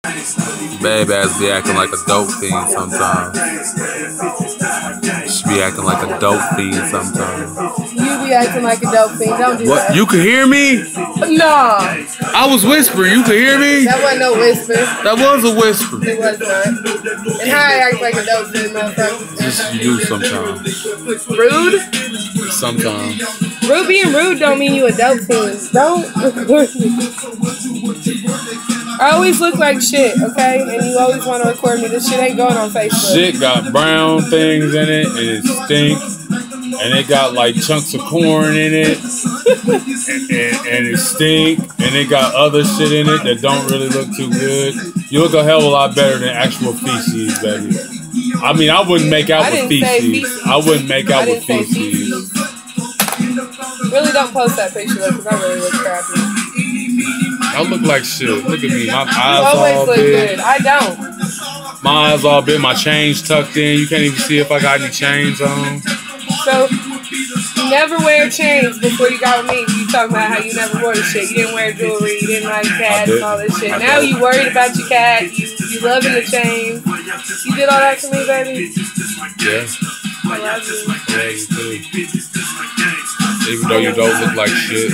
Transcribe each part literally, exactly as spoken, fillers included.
Babe ass be acting like a dope fiend sometimes. She be acting like a dope fiend sometimes. You be acting like a dope fiend. Don't do What? that. You can hear me? No. I was whispering. You can hear me? That wasn't no whisper. That was a whisper. It was not. And how I act like a dope fiend, motherfucker? Just you do sometimes. Rude? Sometimes. Rude being rude don't mean you a dope fiend. Don't record me. I always look like shit, okay? And you always want to record me. This shit ain't going on Facebook. Shit got brown things in it, and it stinks. And it got like chunks of corn in it, and, and, and it stink. And it got other shit in it that don't really look too good. You look a hell of a lot better than actual feces, baby. I mean, I wouldn't make out I with didn't say feces. feces. I wouldn't make out I with didn't say feces. feces. Really don't post that picture though, because I really look crappy. I look like shit. Look at me. My You eyes always all look big. good. I don't. My eyes all big. My chains tucked in. You can't even see if I got any chains on. So, you never wear chains before you got with me. You talking about how you never wore the shit. You didn't wear jewelry. You didn't like cats and all this shit. I Now did. you worried about your cat. You, you loving the chains. You did all that to me, baby. Yeah. I love you. Yeah, you too. Even though you don't look like shit.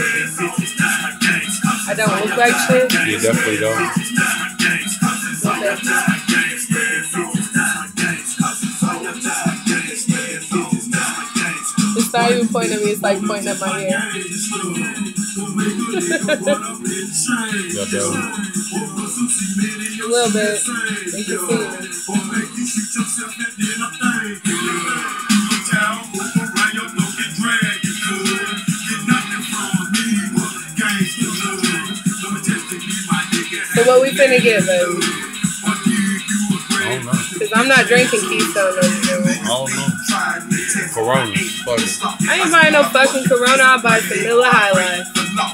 I don't look like shit. You definitely don't. Okay. It's not even pointing at me, it's like pointing at my ear. Yeah, bro. A little bit. You can see me. So what we finna get, baby? I don't know. Cause I'm not drinking Keystone no more. I don't know. Corona. Fuck it. I ain't buying no fucking Corona. I'll buy some Miller High Life.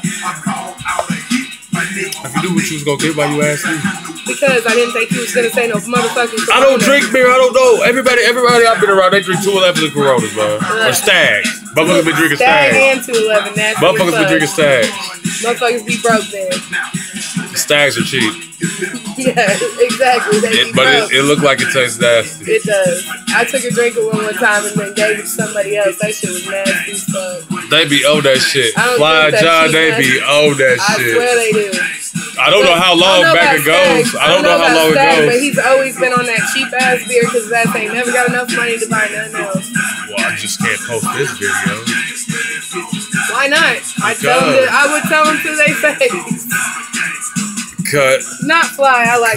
If you do what you was gonna get, why you ask me? Because I didn't think you was gonna say no motherfucking Corona. I don't drink beer. I don't know. Everybody, everybody I've been around, they drink two eleven of Coronas, bro. Or Stags. Motherfuckers been drinking Stag Stags. and two eleven. Nasty Motherfuckers as been fuck. drinking Stags. Motherfuckers be broke then. Stags are cheap. Yeah, exactly. They It, be but broke. it, it looked like it tastes nasty. It does. I took a drink of one one time and then gave it to somebody else. That shit was nasty as fuck. They be owe that shit. I don't Fly drink that John, cheap they nasty. be owe that I shit. swear they do. I don't know how long I don't know back about it goes. Stag. I don't know how about long Stag, it But goes. he's always been on that cheap ass beer because his ass ain't never got enough money to buy nothing else. Well, I just can't post this video. Why not? I tell him to, I would tell him to their face. Cut. Not Fly. I like